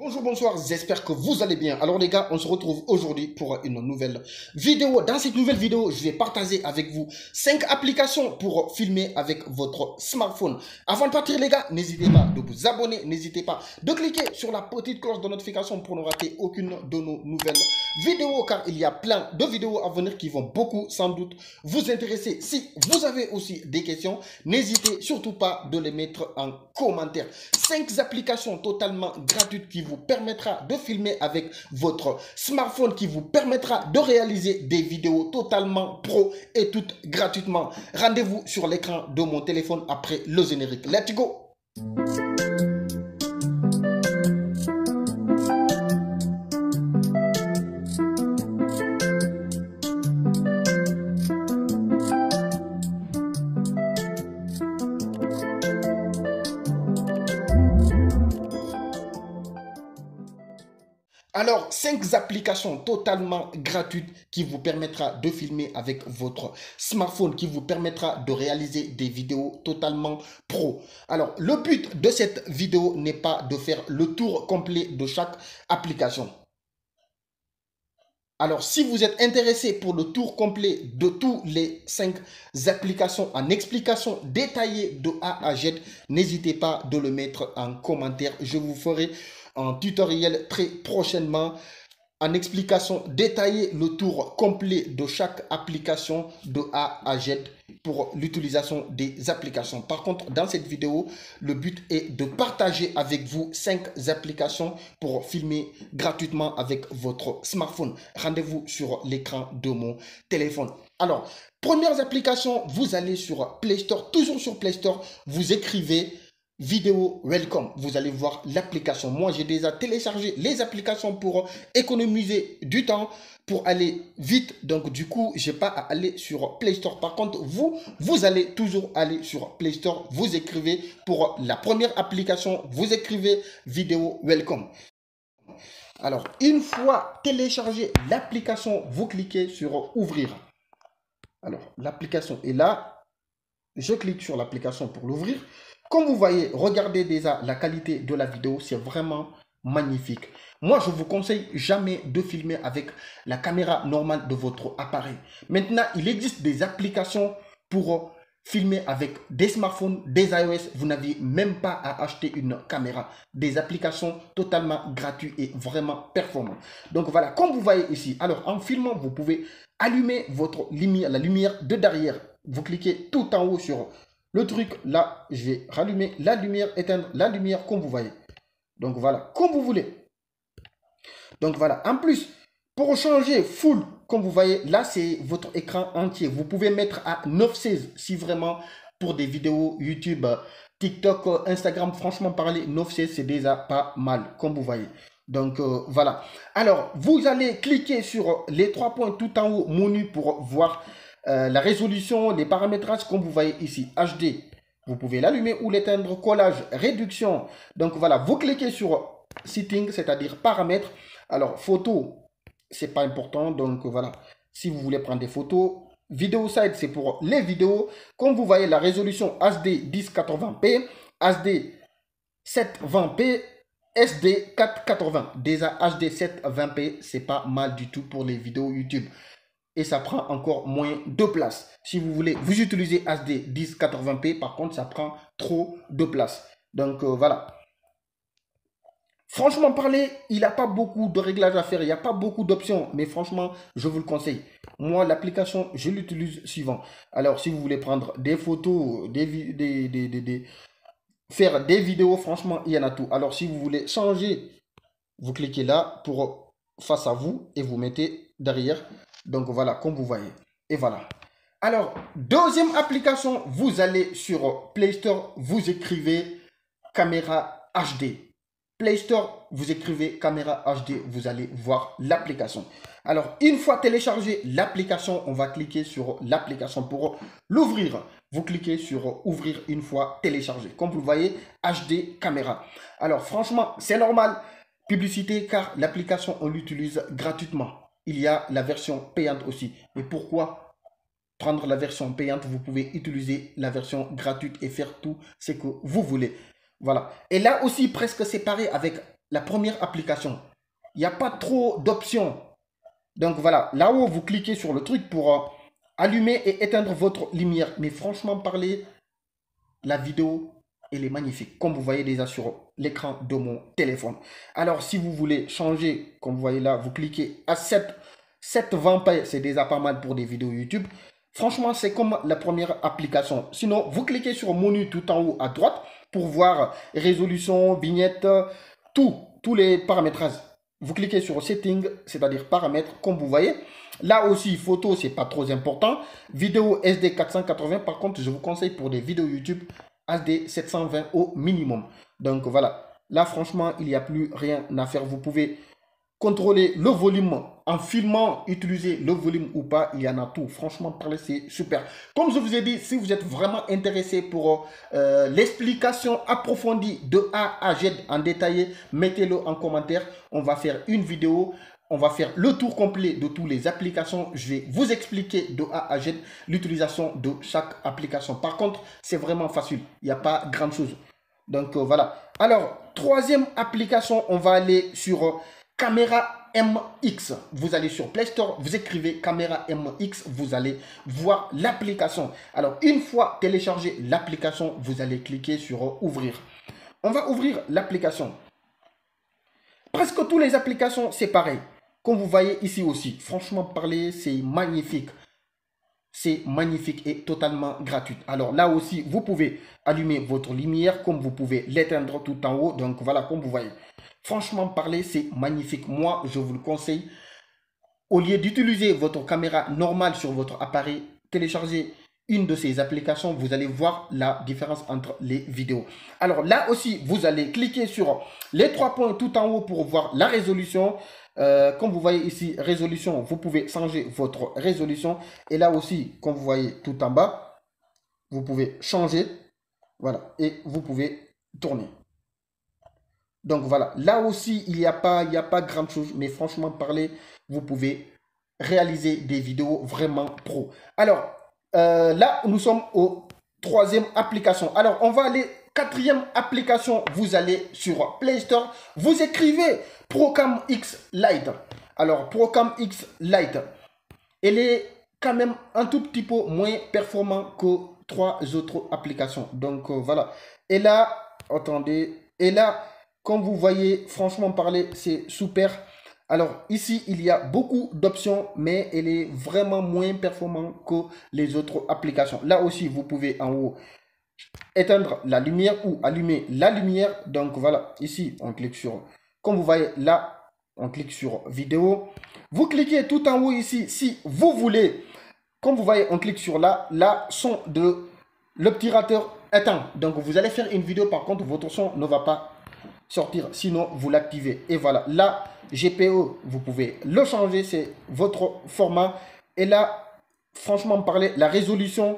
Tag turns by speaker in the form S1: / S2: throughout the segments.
S1: Bonjour, bonsoir, j'espère que vous allez bien. Alors les gars, on se retrouve aujourd'hui pour une nouvelle vidéo. Dans cette nouvelle vidéo, je vais partager avec vous 5 applications pour filmer avec votre smartphone. Avant de partir les gars, n'hésitez pas de vous abonner, n'hésitez pas de cliquer sur la petite cloche de notification pour ne rater aucune de nos nouvelles vidéos, car il y a plein de vidéos à venir qui vont beaucoup sans doute vous intéresser. Si vous avez aussi des questions, n'hésitez surtout pas de les mettre en commentaire. 5 applications totalement gratuites qui vous permettra de filmer avec votre smartphone, qui vous permettra de réaliser des vidéos totalement pro et toutes gratuitement. Rendez-vous sur l'écran de mon téléphone après le générique. Let's go! Alors, 5 applications totalement gratuites qui vous permettra de filmer avec votre smartphone, qui vous permettra de réaliser des vidéos totalement pro. Alors, le but de cette vidéo n'est pas de faire le tour complet de chaque application. Alors, si vous êtes intéressé pour le tour complet de tous les 5 applications en explication détaillée de A à Z, n'hésitez pas de le mettre en commentaire. Je vous ferai un tutoriel très prochainement en explication détaillée, le tour complet de chaque application de A à Z pour l'utilisation des applications. Par contre, dans cette vidéo, le but est de partager avec vous 5 applications pour filmer gratuitement avec votre smartphone. Rendez-vous sur l'écran de mon téléphone. Alors, première application, vous allez sur Play Store, toujours sur Play Store, vous écrivez Vidéo Welcome. Vous allez voir l'application. Moi, j'ai déjà téléchargé les applications pour économiser du temps, pour aller vite. Donc, du coup, je n'ai pas à aller sur Play Store. Par contre, vous allez toujours aller sur Play Store. Vous écrivez pour la première application, vous écrivez Vidéo Welcome. Alors, une fois téléchargé l'application, vous cliquez sur Ouvrir. Alors, l'application est là. Je clique sur l'application pour l'ouvrir. Comme vous voyez, regardez déjà la qualité de la vidéo, c'est vraiment magnifique. Moi, je vous conseille jamais de filmer avec la caméra normale de votre appareil. Maintenant, il existe des applications pour filmer avec des smartphones, des iOS. Vous n'avez même pas à acheter une caméra. Des applications totalement gratuites et vraiment performantes. Donc voilà, comme vous voyez ici, alors en filmant, vous pouvez allumer votre lumière, la lumière de derrière. Vous cliquez tout en haut sur le truc. Là, je vais rallumer la lumière, éteindre la lumière comme vous voyez. Donc voilà, comme vous voulez. Donc voilà, en plus, pour changer full, comme vous voyez, là, c'est votre écran entier. Vous pouvez mettre à 9:16 si vraiment pour des vidéos YouTube, TikTok, Instagram, franchement parler, 9:16 c'est déjà pas mal, comme vous voyez. Donc voilà. Alors, vous allez cliquer sur les 3 points tout en haut, menu, pour voir la résolution, les paramétrages, comme vous voyez ici, HD. Vous pouvez l'allumer ou l'éteindre, collage, réduction. Donc voilà, vous cliquez sur setting, c'est-à-dire paramètres. Alors, photo, c'est pas important. Donc voilà, si vous voulez prendre des photos. Vidéo side, c'est pour les vidéos. Comme vous voyez, la résolution HD 1080p, HD 720p, SD 480. Déjà, HD 720p, c'est pas mal du tout pour les vidéos YouTube. Et ça prend encore moins de place. Si vous voulez, vous utilisez HD 1080p, par contre, ça prend trop de place. Donc voilà. Franchement parler, il n'y a pas beaucoup de réglages à faire, il n'y a pas beaucoup d'options, mais franchement, je vous le conseille. Moi, l'application, je l'utilise suivant. Alors, si vous voulez prendre des photos, faire des vidéos, franchement, il y en a tout. Alors, si vous voulez changer, vous cliquez là pour face à vous et vous mettez derrière. Donc voilà, comme vous voyez. Et voilà. Alors, deuxième application, vous allez sur Play Store, vous écrivez caméra HD. Play Store, vous écrivez caméra HD, vous allez voir l'application. Alors, une fois téléchargé l'application, on va cliquer sur l'application pour l'ouvrir. Vous cliquez sur ouvrir une fois téléchargé. Comme vous le voyez, HD caméra. Alors, franchement, c'est normal. Publicité, car l'application, on l'utilise gratuitement. Il y a la version payante aussi. Mais pourquoi prendre la version payante? Vous pouvez utiliser la version gratuite et faire tout ce que vous voulez. Voilà. Et là aussi, presque séparé avec la première application. Il n'y a pas trop d'options. Donc voilà, là-haut, vous cliquez sur le truc pour allumer et éteindre votre lumière. Mais franchement parler, la vidéo, elle est magnifique. Comme vous voyez déjà sur l'écran de mon téléphone. Alors, si vous voulez changer, comme vous voyez là, vous cliquez à 7,20 p. C'est déjà pas mal pour des vidéos YouTube. Franchement, c'est comme la première application. Sinon, vous cliquez sur menu tout en haut à droite pour voir résolution, vignette, tous les paramétrages. Vous cliquez sur Setting, c'est-à-dire paramètres, comme vous voyez. Là aussi, photo, c'est pas trop important. Vidéo SD 480, par contre, je vous conseille pour des vidéos YouTube HD 720 au minimum. Donc voilà, là franchement, il n'y a plus rien à faire. Vous pouvez contrôler le volume en filmant, utiliser le volume ou pas, il y en a tout. Franchement, parler, c'est super. Comme je vous ai dit, si vous êtes vraiment intéressé pour l'explication approfondie de A à Z en détaillé, mettez-le en commentaire. On va faire une vidéo. On va faire le tour complet de toutes les applications. Je vais vous expliquer de A à Z l'utilisation de chaque application. Par contre, c'est vraiment facile. Il n'y a pas grand chose. Donc voilà. Alors, troisième application, on va aller sur Caméra MX. Vous allez sur Play Store, vous écrivez Caméra MX, vous allez voir l'application. Alors, une fois téléchargé l'application, vous allez cliquer sur Ouvrir. On va ouvrir l'application. Presque toutes les applications, c'est pareil. Comme vous voyez ici aussi, franchement parler, c'est magnifique. C'est magnifique et totalement gratuit. Alors là aussi, vous pouvez allumer votre lumière comme vous pouvez l'éteindre tout en haut. Donc voilà, comme vous voyez. Franchement parler, c'est magnifique. Moi, je vous le conseille. Au lieu d'utiliser votre caméra normale sur votre appareil, téléchargez une de ces applications. Vous allez voir la différence entre les vidéos. Alors là aussi, vous allez cliquer sur les trois points tout en haut pour voir la résolution. Comme vous voyez ici, résolution, vous pouvez changer votre résolution. Et là aussi, comme vous voyez tout en bas, vous pouvez changer. Voilà, et vous pouvez tourner. Donc voilà, là aussi, il n'y a pas grand chose. Mais franchement parler, vous pouvez réaliser des vidéos vraiment pro. Alors, là, nous sommes au troisième application. Alors, on va aller quatrième application. Vous allez sur Play Store. Vous écrivez Procam X Lite. Alors, Procam X Lite, elle est quand même un tout petit peu moins performant que trois autres applications. Donc, voilà. Et là, attendez. Et là, comme vous voyez, franchement parler, c'est super. Alors ici, il y a beaucoup d'options, mais elle est vraiment moins performante que les autres applications. Là aussi, vous pouvez en haut éteindre la lumière ou allumer la lumière. Donc voilà, ici, on clique sur, comme vous voyez là, on clique sur vidéo. Vous cliquez tout en haut ici, si vous voulez, comme vous voyez, on clique sur là, son de l'obturateur éteint. Donc vous allez faire une vidéo, par contre, votre son ne va pas sortir, sinon vous l'activez. Et voilà, là, GPO, vous pouvez le changer, c'est votre format. Et là, franchement parler, la résolution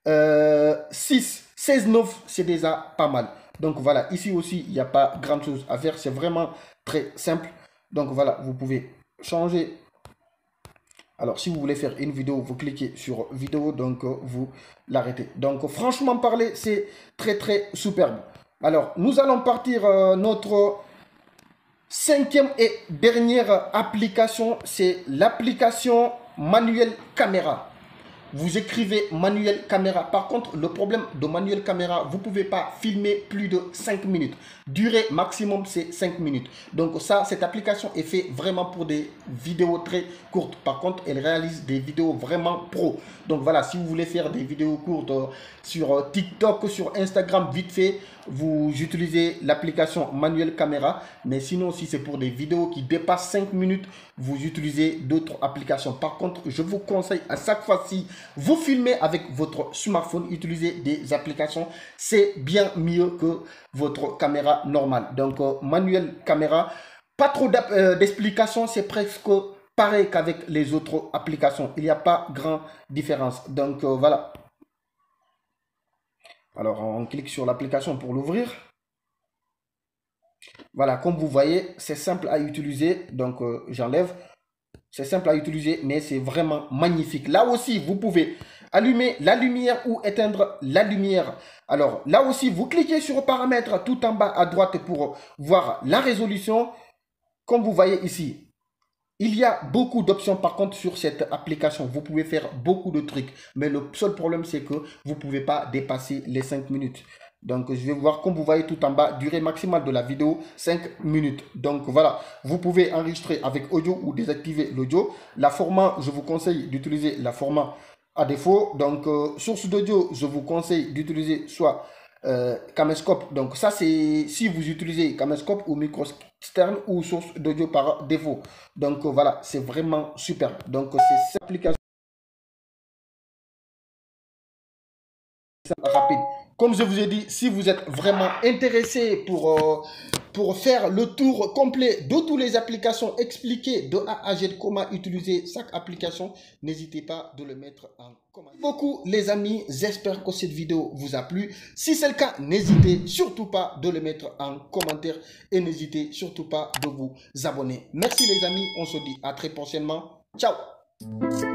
S1: 16:9, c'est déjà pas mal. Donc voilà, ici aussi, il n'y a pas grand chose à faire, c'est vraiment très simple. Donc voilà, vous pouvez changer. Alors, si vous voulez faire une vidéo, vous cliquez sur vidéo, donc vous l'arrêtez. Donc franchement parler, c'est très très superbe. Alors, nous allons partir notre cinquième et dernière application, c'est l'application Manuel Caméra. Vous écrivez Manuel Caméra. Par contre, le problème de Manuel Caméra, vous ne pouvez pas filmer plus de 5 minutes. Durée maximum, c'est 5 minutes. Donc ça, cette application est faite vraiment pour des vidéos très courtes. Par contre, elle réalise des vidéos vraiment pro. Donc voilà, si vous voulez faire des vidéos courtes sur TikTok, sur Instagram, vite fait, vous utilisez l'application Manuel Caméra. Mais sinon, si c'est pour des vidéos qui dépassent 5 minutes, vous utilisez d'autres applications. Par contre, je vous conseille à chaque fois, si vous filmez avec votre smartphone, utilisez des applications. C'est bien mieux que votre caméra normale. Donc, Manuel Caméra, pas trop d'explications, c'est presque pareil qu'avec les autres applications. Il n'y a pas grande différence. Donc, voilà. Alors, on clique sur l'application pour l'ouvrir. Voilà, comme vous voyez, c'est simple à utiliser. Donc, j'enlève. C'est simple à utiliser, mais c'est vraiment magnifique. Là aussi, vous pouvez allumer la lumière ou éteindre la lumière. Alors là aussi, vous cliquez sur paramètres tout en bas à droite pour voir la résolution. Comme vous voyez ici, il y a beaucoup d'options par contre sur cette application. Vous pouvez faire beaucoup de trucs. Mais le seul problème, c'est que vous ne pouvez pas dépasser les 5 minutes. Donc, je vais voir, comme vous voyez tout en bas, durée maximale de la vidéo, 5 minutes. Donc, voilà, vous pouvez enregistrer avec audio ou désactiver l'audio. La format, je vous conseille d'utiliser la format à défaut. Donc, source d'audio, je vous conseille d'utiliser soit caméscope. Donc, ça, c'est si vous utilisez caméscope ou micro externe ou source d'audio par défaut. Donc, voilà, c'est vraiment super. Donc, c'est cette application rapide. Comme je vous ai dit, si vous êtes vraiment intéressé pour faire le tour complet de toutes les applications, expliquer de A à Z comment utiliser chaque application, n'hésitez pas de le mettre en commentaire. Beaucoup les amis, j'espère que cette vidéo vous a plu. Si c'est le cas, n'hésitez surtout pas de le mettre en commentaire et n'hésitez surtout pas de vous abonner. Merci les amis, on se dit à très prochainement. Ciao.